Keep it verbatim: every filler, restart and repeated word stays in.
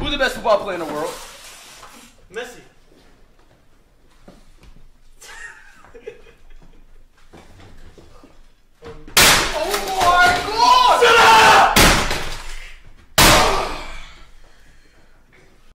Who's the best football player in the world? Messi.